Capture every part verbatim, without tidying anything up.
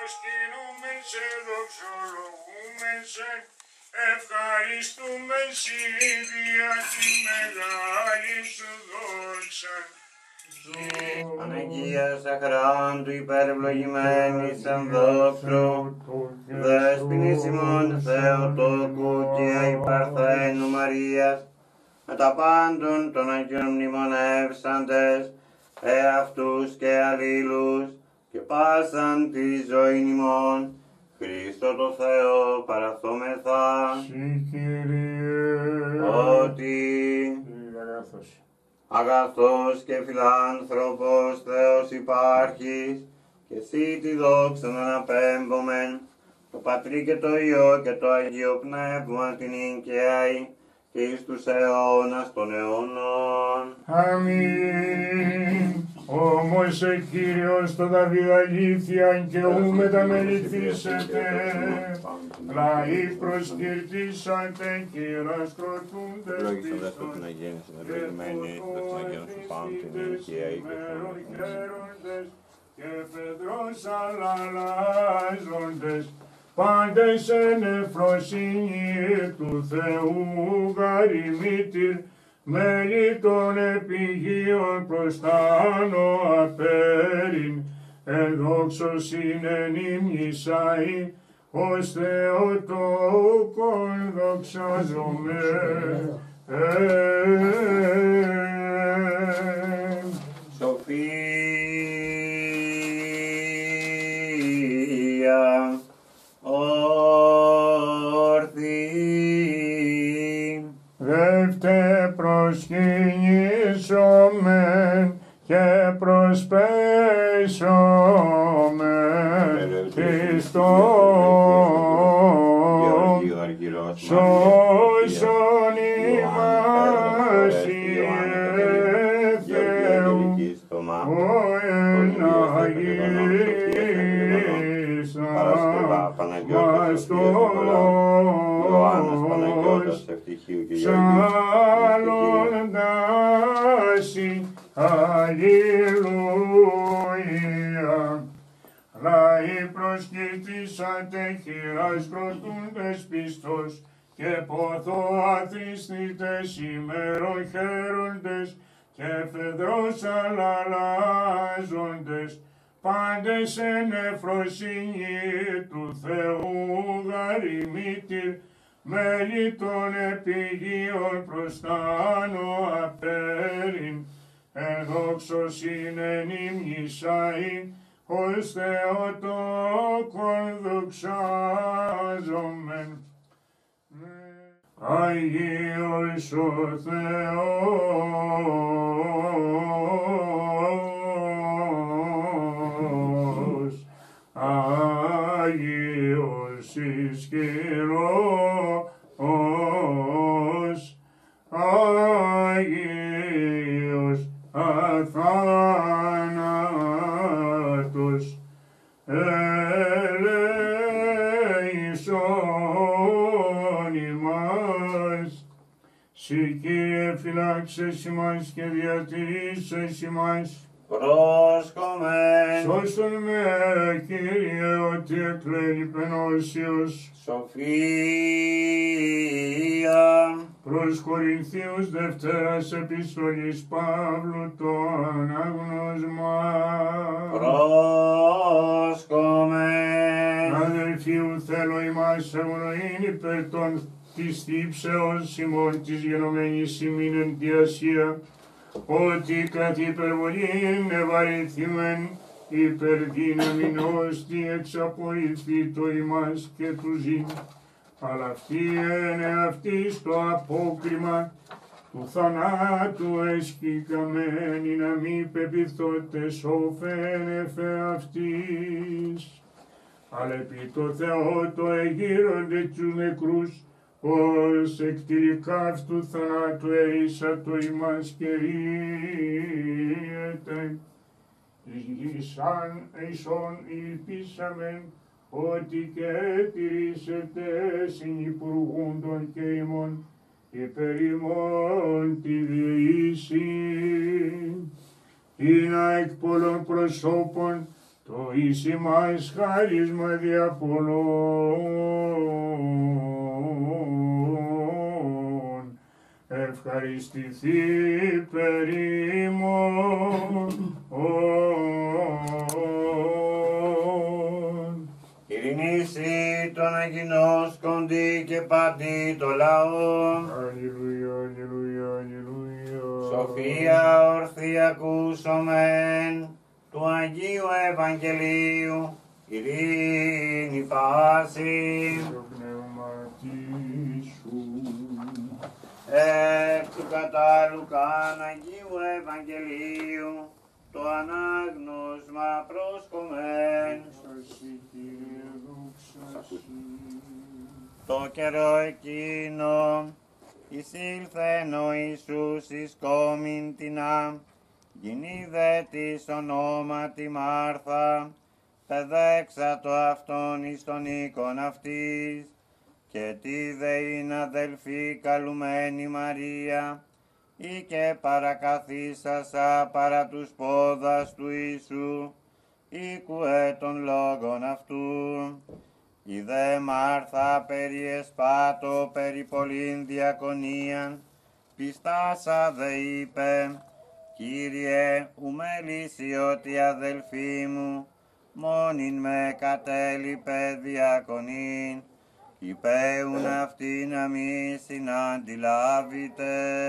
προσκυνούμε σε, δοξολογούμε σε, ευχαριστούμε σοι δια τη μεγάλη σου δόξα. Αναγίας αχράντου υπερευλογημένης εν δόξου, δέσποινης ημών Θεοτόκου και υπαρθένου Μαρίας, με τα πάντων των Αγίων μνημονεύσαντες, εαυτούς και αλλήλους, και πάσαν τη ζωήν ημών, Χριστό το Θεό παραθόμεθα, Συ Κύριε, ότι αγαθός και φιλάνθρωπος Θεός υπάρχεις, και εσύ τη δόξα να αναπέμπομεν, το Πατρί και το Υιό και το Αγίο Πνεύμα την νοικιαί, και εις τους αιώνας των αιώνων. Αμήν. Όμως ε Κύριος το Δαβίδ αλήθεια και ου μεταμεληθήσετε, λαοί προσκυρτήσατε κύρας κροτούντες Λόγισαν δε πιστός, την αγέννηση, ευλογημένη, δόξα να γίνω σου πάνω την νοικιαί και χαίροντες και πεδρός αλλάζοντες, πάντες εν ευφροσύνη του Θεού γαριμήτηρ, μέλη των επιγείων προστάνω απέριν, εν δόξος είναι νυμνησαί, ως Θεοτόκον δοξάζομαι. Σοφία όρθη, Δεύτε προσκυνήσομεν και προσπέσομεν Χριστόν, σώσον ημάς Ιε Θεού, ο εναγήσαν Παστός, ψάλλοντας αλληλούια. Λαοί προσκυτήσατε χειράς κροτούντες πιστός, και ποθώ αθρηστήτες ημέρων χαίροντες, και φεδρός αλλάζοντες, πάντες εν ευφροσύνη του Θεού γαριμήτηρ, μέλη των επιγείων προστάνω απέριν, εν δόξος είναι νυμνησαί, ως Θεοτόκον δοξάζομεν. Αγίος ο Θεός, Αγίος ισχυρός, Αγίος αθάνατος, ελέησον ημάς. Συ Κύριε φυλάξες ημάς και διατηρήσες ημάς. πρόσκομεν, Σώσον με Κύριε ότι εκλέλει πενώσιος. σοφία, Προς Κορινθίους Δευτέρας Επιστολής Παύλου το ανάγνωσμα. πρόσκομεν, Αδελφίου θέλω ημάς ευνοήν υπέρ των της θύψεως ημών της γενομένης ημίν εν τη Ασία, ότι κατ' υπερβολήν ευαρεθήμεν υπερδύναμιν ώστι εξαπορριφθεί το ημάς και του ζήν. Αλλά αυτή είναι αυτής το απόκριμα του θανάτου εσκικαμένη, να μη πεπιθώτες όφεν εφ' αυτής. Αλλά επί το Θεό το εγείρονται τους νεκρούς, ως εκτηρικά αυτού θανάτου ερίσα το ημάς και ρίεται. Ίσαν εισόν ελπίσαμεν, ότι και τηρήσετε συνυπουργούντων και ημών, υπέρ ημών τη διοίηση, ή να εκ πολλών προσώπων το εις ημάς χάρισμα δια πολλών, ευχαριστηθεί περίμον. Ειρηνήσει τον αγινώσκοντι και πατή το λαό. Αλληλούια, αλληλούια, αλληλούια. Σοφία ορθή ακούσομεν του Αγίου Ευαγγελίου, ειρήνη πάση. Το πνεύμα σου. Εκ του κατά Λουκάν Αγίου Ευαγγελίου, το ανάγνωσμα προσκομεν. Το καιρό εκείνο εισήλθεν ο Ιησούς εις κόμην τινά, γυνή της ονόματι Μάρθα, παιδέξατο αυτόν εις τον οίκον αυτής, και τι δε είναι αδελφή καλουμένη Μαρία, ή και παρακαθίσασα παρά τους πόδας του Ιησού, ήκουε των λόγων αυτού. Η δε Μάρθα περί εσπάτω περί πολλήν διακονίαν, πιστάσα δε είπε, Κύριε, ουμελήσει ότι αδελφή μου, μόνην με κατέλειπε διακονήν, υπέουν αυτή να μη συναντιλάβητε.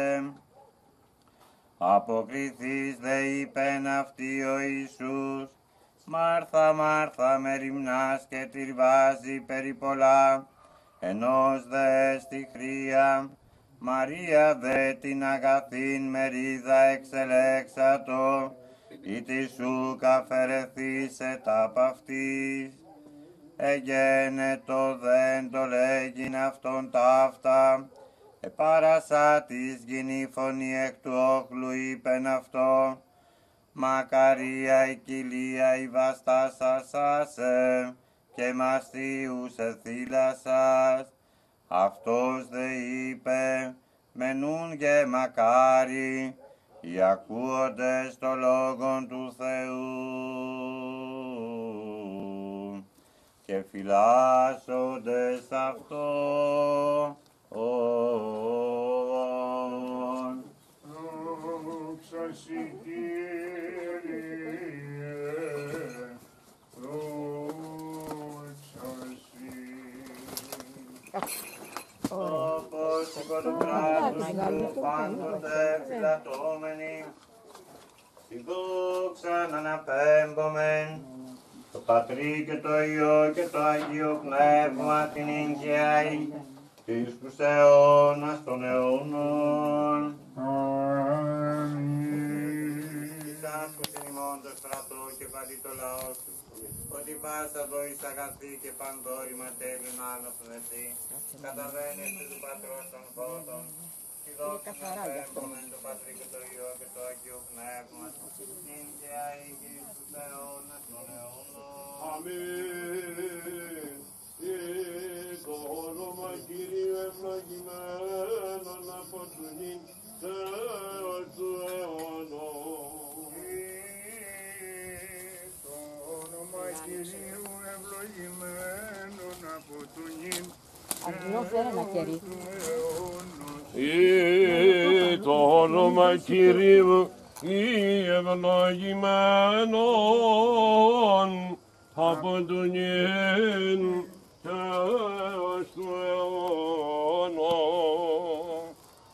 Αποκριθείς δε είπεν αυτή ο Ιησούς, Μάρθα, Μάρθα, με ρημνάς και τυρβάζει περί πολλά, ενός δε στη χρία, Μαρία δε την αγαθήν μερίδα εξελέξατο, ή τη σου καφερεθήσε τα παυτής. Εγένετο δεν το λέγειν αυτόν ταύτα, επάρασα της γινή φωνή εκ του όχλου είπεν αυτό, μακαρία η κοιλία η βαστάσασάσε και μαστίους εθήλασας. Αυτός δε είπε, μενούν και μακάρι, οι ακούοντες το λόγον του Θεού και φυλάσσοντες αυτό. Δόξα σοι, Κύριε, δόξα σοι. Όπως του κράτους του πάντοτε φυλατώμενοι, τη δόξα να αναπέμπομεν, το Πατρί και το Υιό και το Αγίο Πνεύμα την εγκαίη, της τους αιώνας των αιώνων. Διδάσκωσιν ημών το στρατό και παντί το λαό σου, ότι πάσα δόης αγαθή και πανδόρημα τέλειον άνωθεν εσύ, καταβαίνεσαι του Πατρός των φώτων, τη δόξα να πέμπομεν το Πατρί και το Υιό και το Αγίο Πνεύμα, νυν και αεί και εις τους αιώνας των αιώνων. Αμήν. Και το όνομα Κυρίου ευλογημένον από του νυν Θεός του αιώνων. Το όνομα Κυρίου ευλογημένον από του νυν του αιώνος. Ή το όνομα Κυρίου ευλογημένον από του νυν Θεός του αιώνος.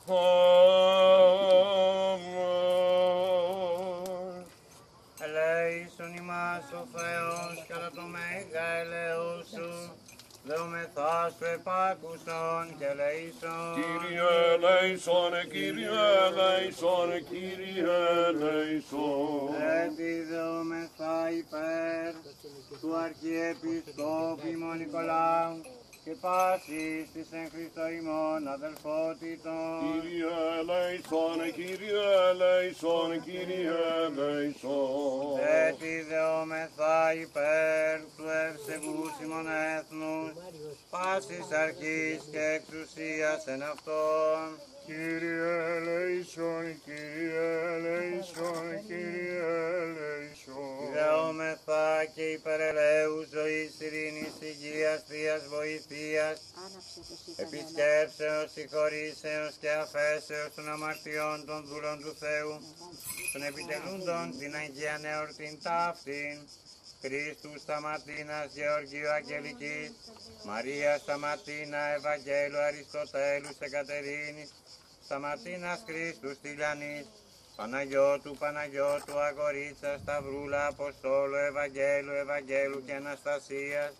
Αμήν. Ελέησον ημάς ο Θεός κατά το μέγα ελέος σου, δεόμεθά σου επάκουσον και ελέησον. Κύριε ελέησον, Κύριε ελέησον, Κύριε ελέησον. Έτσι δεόμεθα υπέρ του Αρχιεπισκόπου ημών Νικολάου και πάσης της εν Χριστώ ημών αδελφότητων. Κύριε ελέησον, Κύριε ελέησον, Κύριε ελέησον. Έτσι δεόμεθα υπέρ του ευσεβούς ημών έθνους, πάσης αρχής και εξουσίας εν αυτόν. Κύριε ελέησον, Κύριε ελέησον, Κύριε ελέησον. Δεόμεθα διδόμεθα και υπερελαίου ζωής, ειρήνης, υγείας, θείας βοηθείας, επισκέψεως, συγχωρήσεως και αφέσεως των αμαρτιών των δούλων του Θεού, των επιτελούντων την Αγία Εορτήν ταύτην, Χριστού Σταματίνας, Γεωργίου Αγγελικής, Μαρία Σταματίνα, Ευαγγέλου Αριστοτέλους Εκατερίνης, Σταματίνας Χριστού Στυλιανής, Παναγιώτου, Παναγιώτου, Αγορίτσα, Σταυρούλα, Αποστόλου, Ευαγγέλου, Ευαγγέλου και Αναστασίας,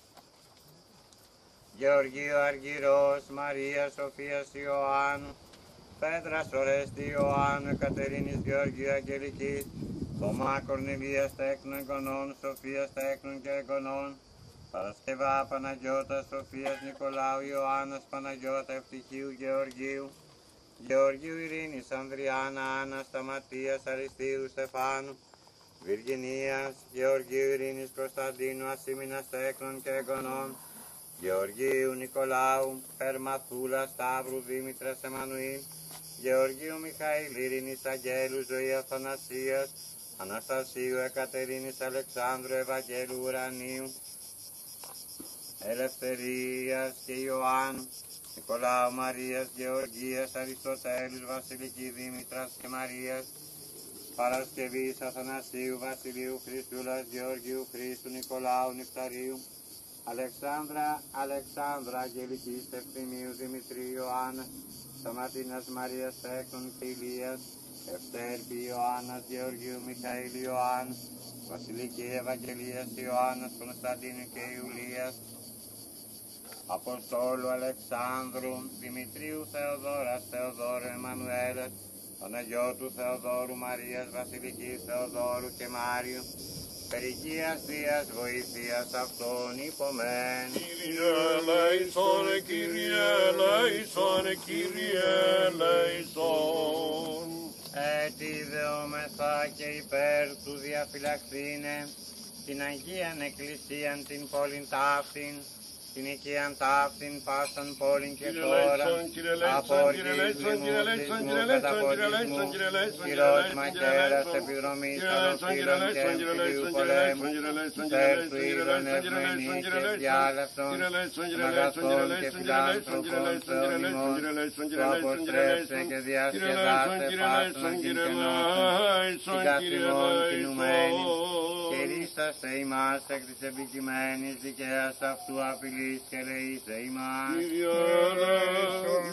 Γεωργίου Αργυρός, Μαρία Σοφίας Ιωάννου, Πέτρας Ορέστη Ιωάννου, Εκατερίνης Γεωργίου Αγγελικής, Θωμά Κορνηλίας τέκνων εγγονών, Σοφίας τέκνων και εγγονών, Παρασκευά Παναγιώτα, Σοφίας Νικολάου, Ιωάννας Παναγιώτα, Ευτυχίου Γεωργίου, Γεωργίου Ειρήνης, Ανδριάννα, Άννα, Σταματίας, Αριστείδου, Στεφάνου, Βιργινίας, Γεωργίου Ειρήνης, Κωνσταντίνου, Ασήμινας τέκνων και εγγονών, Γεωργίου Νικολάου, Περμαθούλα, Σταύρου, Δήμητρας, Εμμανουήλ, Γεωργίου Μιχαήλ, Ειρήνης, Αγγέλου, Ζωή Αθανασίας, Αναστασίου, Εκατερίνης, Αλεξάνδρου, Ευαγγέλου, Ουρανίου, Ελευθερίας και Ιωάννου, Νικολάου, Μαρίας, Γεωργίας, Αριστοτέλους, Βασιλική, Δήμητρας και Μαρίας, Παρασκευής, Αθανασίου, Βασιλείου, Χριστούλας, Γεωργίου, Χρήστου, Νικολάου, Νυκταρίου, Αλεξάνδρα, Αλεξάνδρα, Αγγελικής, Ευθυμίου, Δημητρίου, Ιωάννα, Σταματίνας, Μαρίας, Τέκνων και Ηλίας, Ευτέρπη, Ιωάννας, Γεωργίου, Μιχαήλ, Ιωάννου, Βασιλική, Ευαγγελίας, Ιωάννας, Κωνσταντίνου και Ιουλίας, Αποστόλου, Αλεξάνδρου, Δημητρίου, Θεοδόρας, Θεοδόρου, Εμμανουέλας, Παναγιώτου, Θεοδόρου, Μαρίας, Βασιλικής, Θεοδόρου και Μάριου, Περικίας Θείας βοηθείας αυτών υπομέν. Κύριε ελέησον, Κύριε ελέησον, Κύριε ελέησον. Έτσι δεόμεθα και υπέρ του διαφυλαχθήνε την Αγίαν Εκκλησίαν την πόλην ταύτην, την οικίαν ταύτην πάσαν πόλην και χώρα, από οργισμούς, λυσμούς, καταποντισμούς, κυρός μαχαίρας, επιδρομής, αλοφύρων και εμφυλίου πολέμου, τέρτου ήρων ευμένης και διάλευτον, αγαθών και φιλάνθρωπων Θεών ημών, που αποστρέψε και διασκεδάσε πάσον κινκενώσεων, την καθημών κινουμένη, και ρίσταστε ημάς εκ της επικειμένης δικαίας αυτού απειλής και ελεήσε ημάς. Κύριε ελέησον,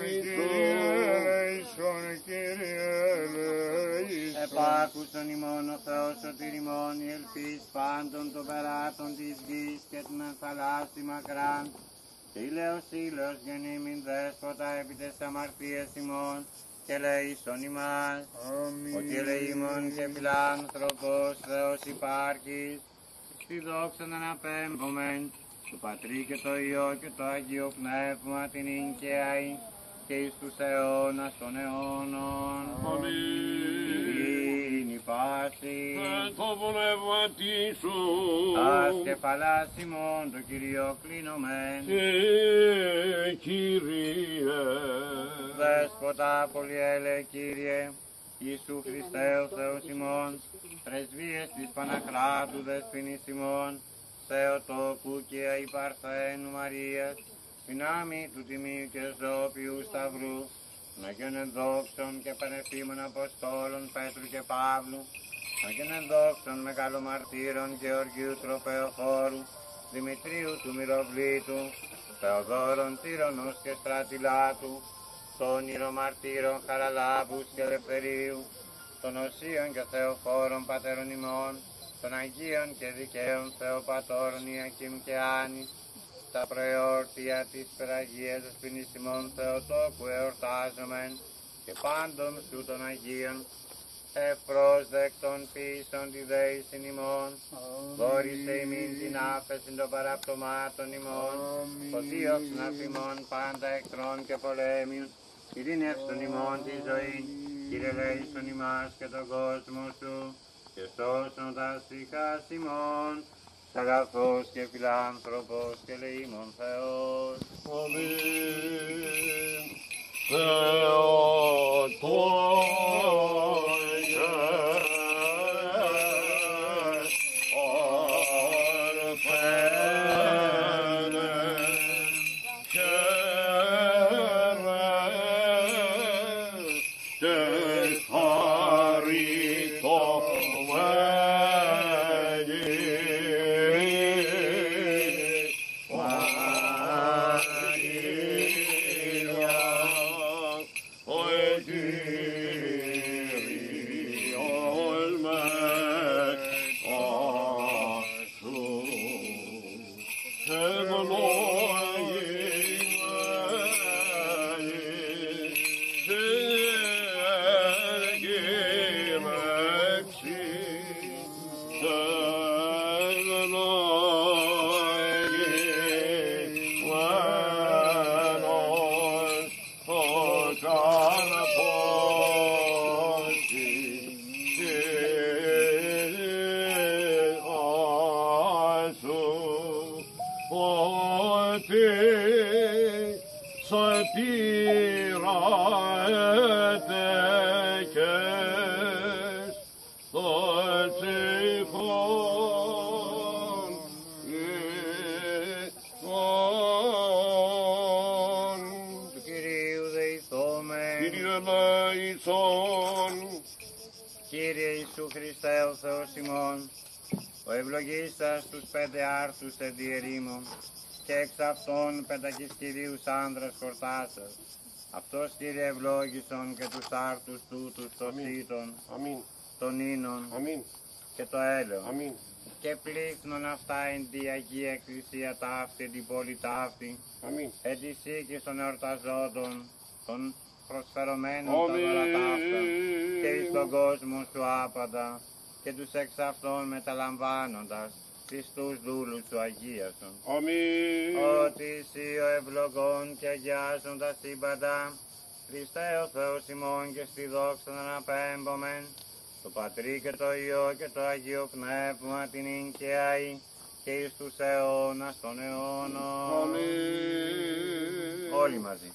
Κύριε ελέησον. Επάκουσον ημών ο Θεός σωτήρ ημών, η ελπίς πάντων των περάτων της γης και την θαλάσσι μακράν, και ηλαίος ήλιος γεννήμην δέσποτα επί τες αμαρτίες ημών, και ελεήσον ημάς. Ότι ελεήμων και φιλάνθρωπος Θεός υπάρχεις, στη δόξα να αναπέμπομεν, του Πατρί και το Υιό και το Αγίο Πνεύμα την ίγκαιαη και εις τους αιώνας των αιώνων. Αμήν. Ειρήνη πάση. Με το πνεύμα σου. Τας κεφαλάς ημών το Κυρίο κλείνομεν. Ε, Κύριε. Δέσποτα πολυέλε Κύριε, Ιησού Χριστέ ο Θεός ημών, πρεσβείες της Παναχράτου δεσποινής ημών, Θεοτόκου και Αϊπαρθένου Μαρίας, δυνάμει του Τιμίου και Ζώπιου Σταυρού, των Αγίων Ενδόξων και Πανεφήμων Αποστόλων Πέτρου και Παύλου, των Αγίων Ενδόξων Μεγαλομαρτύρων Γεωργίου Τροπεοφόρου, Δημητρίου του Μυροβλήτου, Θεοδόρων Τύρονος και Στρατιλάτου, των Ιερομαρτύρων Χαραλάμπους και Ελευθερίου, των Οσίων και Θεοφόρων Πατέρων ημών, των Αγίων και Δικαίων Θεοπατώρων Ιακήμ και Άνης, τα προεόρτια της Περαγίας δεσποινής ημών Θεοτόκου εορτάζομεν, και πάντων σου των Αγίων, ευπρόσδεκτον πίσων τη δέησιν ημών, δόρισε ημίν την άφεσιν των παραπτωμάτων ημών, φωτίωξον αφ' ημών πάντα εχθρών και πολέμιους, ειρήνευσον ημών τη ζωή, Κύριε ελέησον ημάς και τον κόσμο σου, και σώσον τα ψυχάς ημών, αγαθός και φιλάνθρωπος και ελεήμων Θεός. Αμήν. Θεοτόκε, Κύριε Ιησού Χριστέ ο Θεός ημών, ο ευλογήσας τους πέντε άρθους εν τη ερήμο, και εξ αυτών πεντακις κυρίους άνδρας χορτάσας. Αυτός Κύριε ευλόγησον και τους άρθους τούτους το σύτον, των ίνων και το έλεον. Αμήν. Και πλήθνον αυτά εν τη Αγία Εκκλησία ταύτη, την πόλη ταύτη, εν τη οίκης των εορταζόντων, των προσφερωμένων τα δώρα ταύτα, και εις τον κόσμο σου άπαντα, και τους εξ αυτών μεταλαμβάνοντας, Χριστούς δούλους σου αγίασον. Αμήν. Ότι εσύ ο ευλογών και αγιάζον τα σύμπαντα, Χριστέ ο Θεός ημών και στη δόξα να αναπέμπομεν, το Πατρί και το Υιό και το Αγίο Πνεύμα την νοικιαή και εις τους αιώνας των αιώνων. Αμήν. Όλοι μαζί.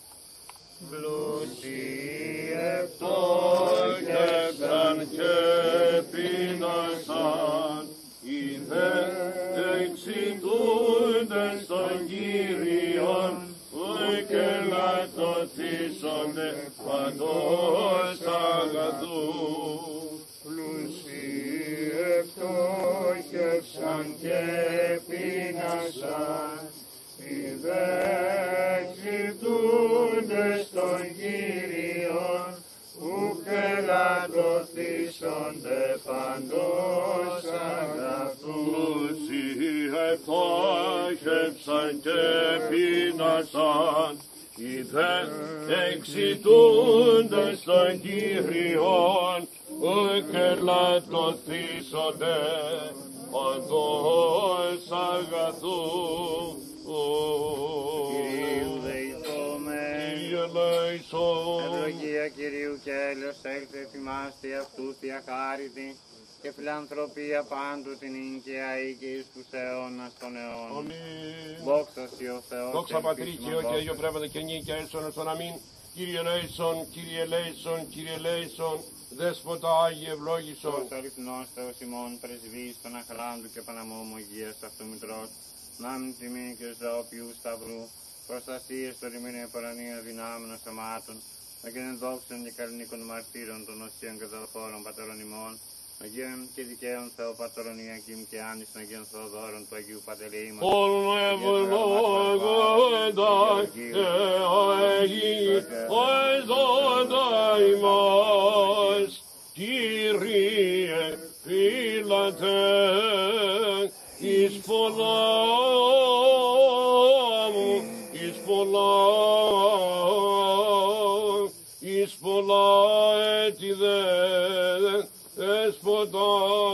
Πλούσιοι φτώχευσαν και πείνασαν, οι δε εξητούντες των Κύριων, και λατωθήσονται παντός αγαθού. Πλούσιοι φτώχευσαν και πείνασαν, οι δε εξητούντες των Κύριων, ουκ ελαττωθήσονται παντός αγαθού. Πλούσιοι φτώχευσαν και πείνασαν, οι δε εξητούντες των Κύριων, ουκ ελαττωθήσονται παντός αγαθού. Κυρίου δεηθόμεν, ευλογία Κυρίου και έλεος έλθε θυμάστε αυτού διαχάριτη και φιλανθρωπία πάντου την νοικιαή και εις τους αιώνας των αιώνων. Δόξα Σοι ο Θεός. Δόξα Πατρί και Υιό και Αγίο Πνεύματι και νύχια έσον στον αμήν. Κύριε Λέησον, Κύριε Λέησον, Κύριε Λέησον, Δέσποτα Άγιε ευλόγησον. Ως αληθινός Θεός ημών πρεσβείς των αχράντου και παναμόμογίας αυτού μητρός, νάμιν τιμή και ζωοποιού σταυρού, προστασίες των ημίν επορανίων δυνάμεων σωμάτων, αγίων δόξων και καλλινίκων μαρτύρων των οσίων και δορφόρων πατέρων ημών, Αγίων και δικαίων Θεοπατρών Ιακήμ και Άννης Αγίων Θεοδόρων του Αγίου Παντελεήμων. Όλων ευλογόντα και αγιάζοντα ημάς, Κύριε φύλατε εις πολλά μου, εις πολλά, εις πολλά έτη δε Δέσποτα.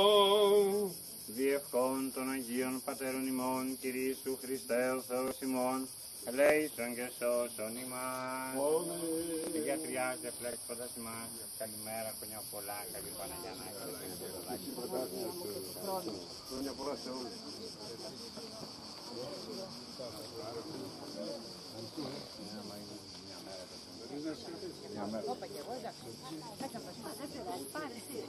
Διευχών των Αγίων Πατέρων ημών, Κύριε Ιησού Χριστέ ο Θεός ημών, ελέησον και σώσον ημάς. Την γιατριά και φλέξοντας ημάς. Καλημέρα, χρόνια πολλά, καλή Παναγιά να έχετε. Χρόνια πολλά σε όλους. Όπα και εγώ, εντάξει. Κάτσε να πάρει.